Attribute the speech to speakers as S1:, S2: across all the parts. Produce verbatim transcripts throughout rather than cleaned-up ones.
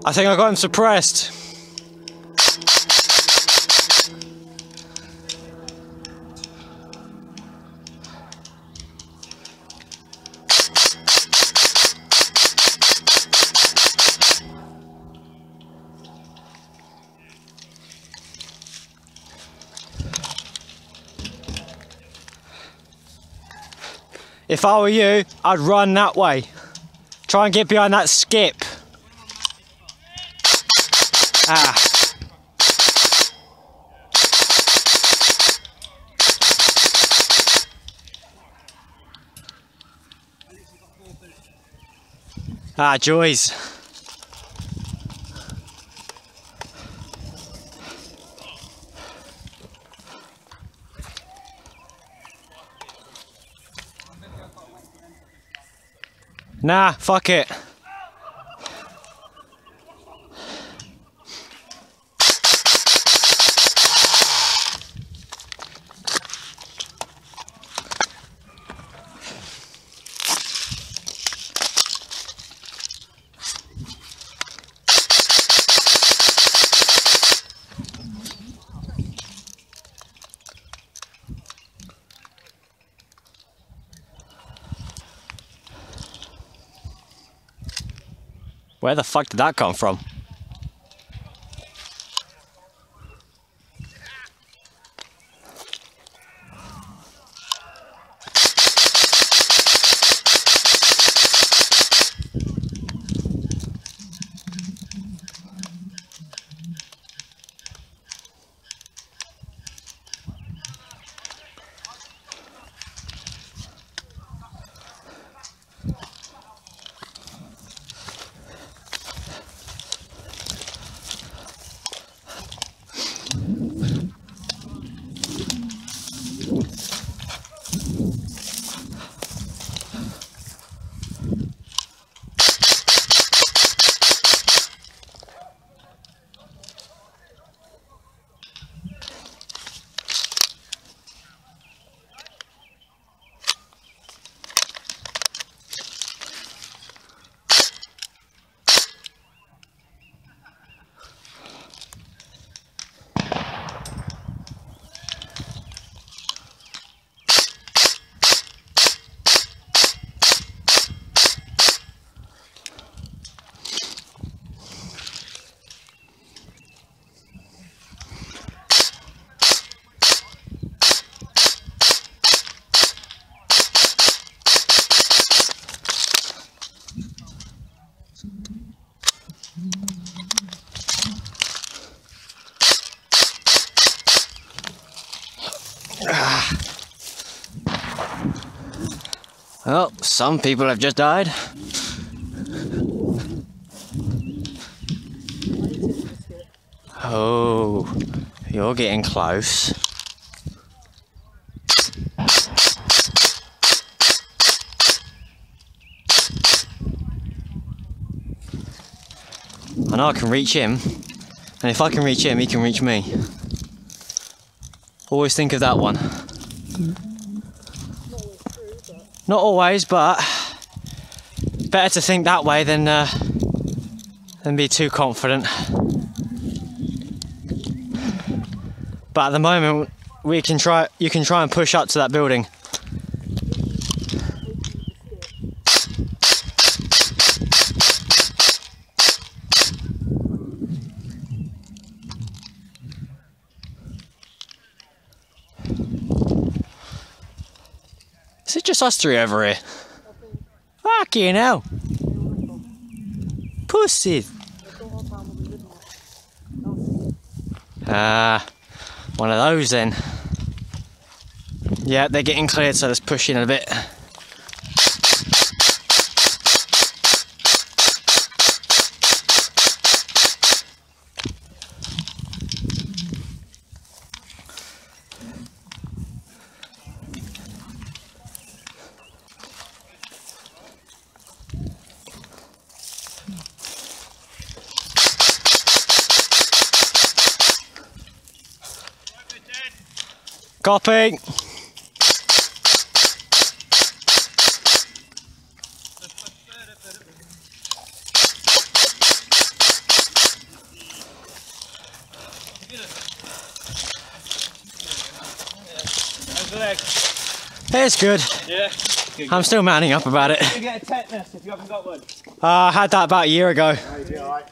S1: I think I got him suppressed. If I were you, I'd run that way. Try and get behind that skip. Ah. Ah, joys. Nah, fuck it. Where the fuck did that come from? Well, some people have just died. Oh, you're getting close. I know I can reach him, and if I can reach him, he can reach me. Always think of that one. Not always, but better to think that way than uh, than be too confident. But at the moment, we can try. You can try and push up to that building. Is it just us three over here? Fucking hell. Pussy. Ah, uh, one of those then. Yeah, they're getting cleared, so let's push in a bit. Copy.
S2: leg?
S1: It's good.
S2: Yeah. Good,
S1: I'm still manning up about it.
S2: You get a tetanus if you haven't got one.
S1: Uh, I had that about a year ago.
S2: Oh, you'll be alright.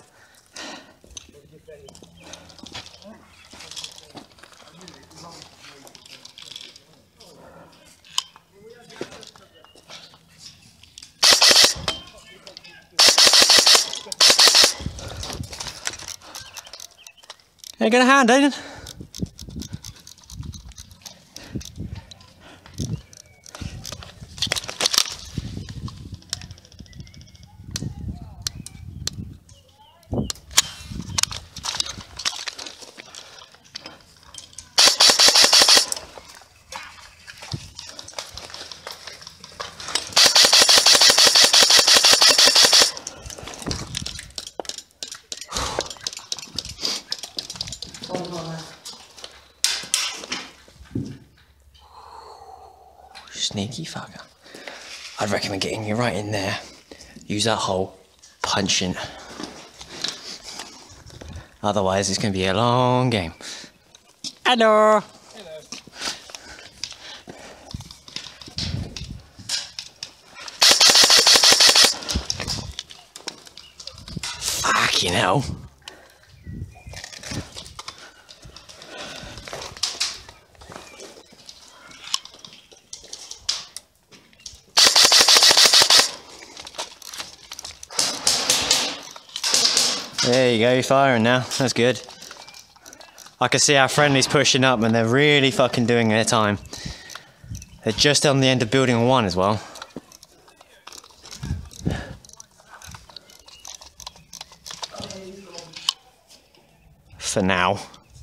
S1: Ain't got a hand, Aiden. Sneaky fucker. I'd recommend getting you right in there. Use that hole, punch in. Otherwise, it's going to be a long game. Hello.
S2: Hello.
S1: Fucking hell. There you go, you're firing now. That's good. I can see our friendlies pushing up and they're really fucking doing their time. They're just on the end of building one as well. For now.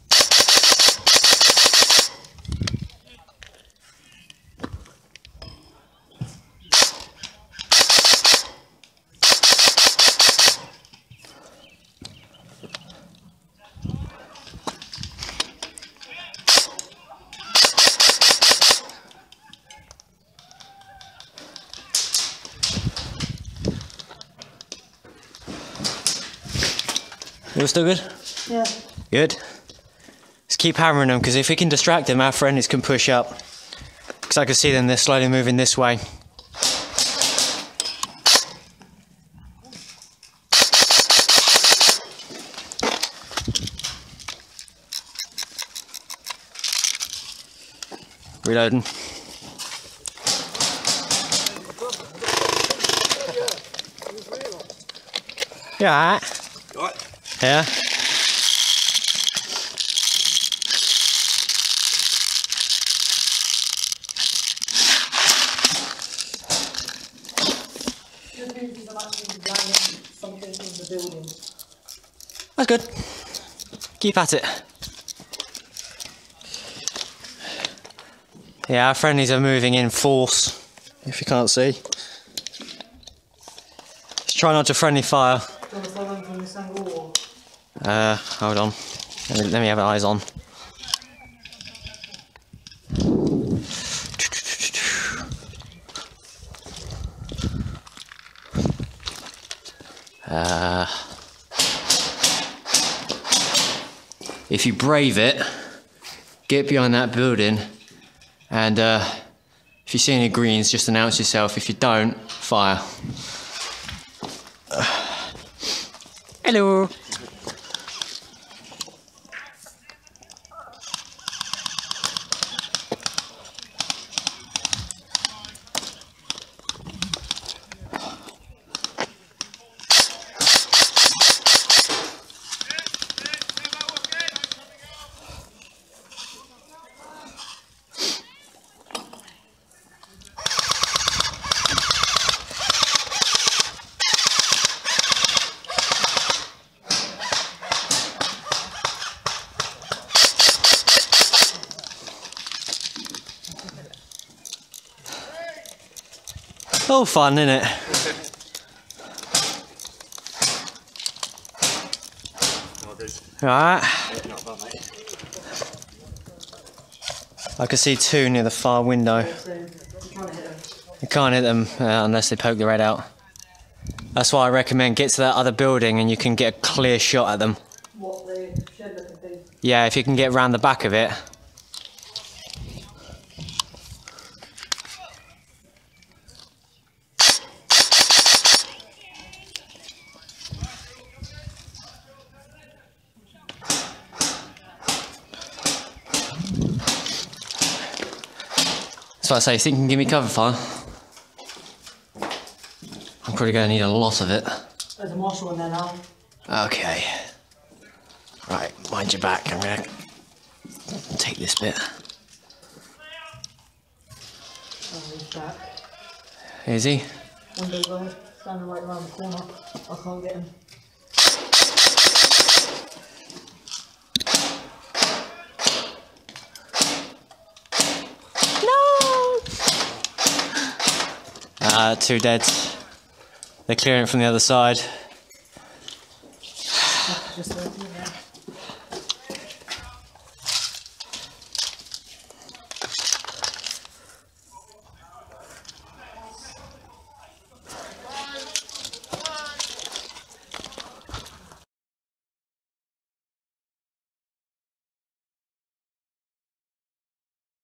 S1: You're still good?
S3: Yeah.
S1: Good. Let's keep hammering them, because if we can distract them, our friendlies can push up. Because I can see them, they're slowly moving this way. Reloading. You alright?
S2: What?
S1: Yeah?
S3: Something in the building.
S1: That's good. Keep at it. Yeah, our friendlies are moving in force, if you can't see. Let's try not to friendly fire.
S3: Do you want to follow them from this angle or?
S1: Uh, hold on. Let me, let me have eyes on. Uh, if you brave it, get behind that building, and uh, if you see any greens, just announce yourself. If you don't, fire. Uh, hello. All fun, innit? Right. I can see two near the far window. You can't hit them uh, unless they poke the red out. That's why I recommend get to that other building and you can get a clear shot at them.
S3: What, the shed looking thing?
S1: Yeah, if you can get round the back of it. So I say, think you can give me cover fire? I'm probably going to need a lot of it.
S3: There's a marshal in there now.
S1: Okay. Right, mind your back. I'm going to take this bit.
S3: Oh, he's back.
S1: Is he?
S3: Window guard, standing right around the corner. I can't get him.
S1: Uh, two dead. They're clearing it from the other side.
S3: Just there, yeah.